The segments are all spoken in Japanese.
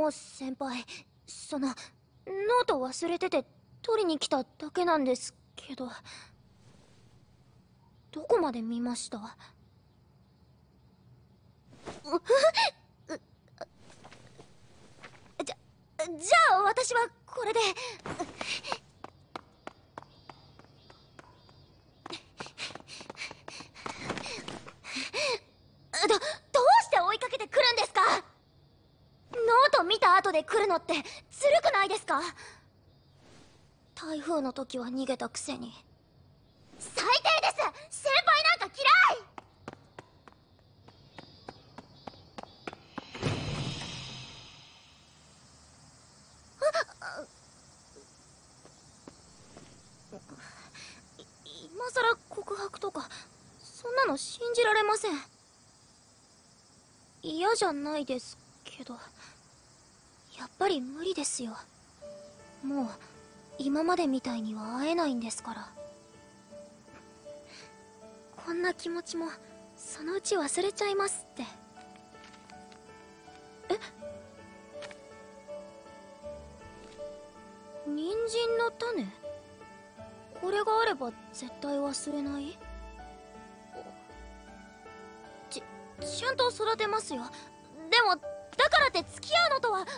先輩、ノート忘れてて取りに来ただけなんですけど。どこまで見ました？じゃあ私はこれで。どうして追いかけてくるんですか？ノート見た後で来るのってずるくないですか？台風の時は逃げたくせに。最低です！先輩なんか嫌い！今さら告白とかそんなの信じられません。嫌じゃないですけど、やっぱり無理ですよ。もう今までみたいには会えないんですから。こんな気持ちもそのうち忘れちゃいますって。人参の種？これがあれば絶対忘れない？ちゃんと育てますよ。でもだからって付き合うのとは。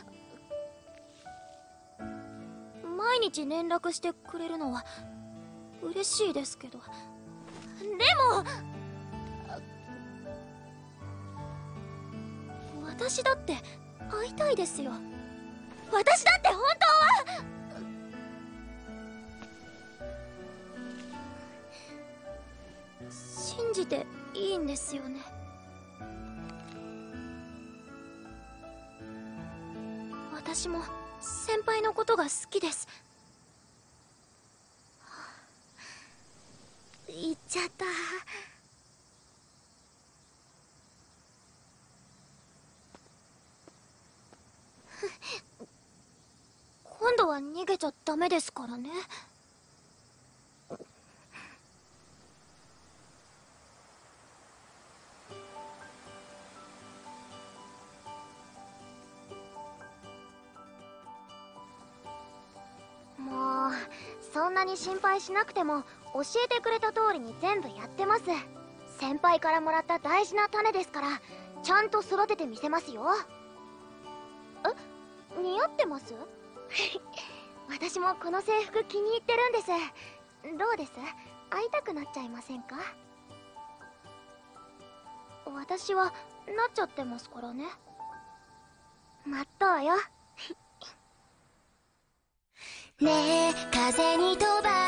毎日連絡してくれるのは嬉しいですけど、でも私だって会いたいですよ。私だって本当は。信じていいんですよね？私も先輩のことが好きです。言っちゃった。今度は逃げちゃダメですからね。もうそんなに心配しなくても教えてくれた通りに全部やってます。先輩からもらった大事な種ですからちゃんと育ててみせますよ。似合ってます？私もこの制服気に入ってるんです。どうです？会いたくなっちゃいませんか？私はなっちゃってますからね。まっとうよ。ねえ風に飛ば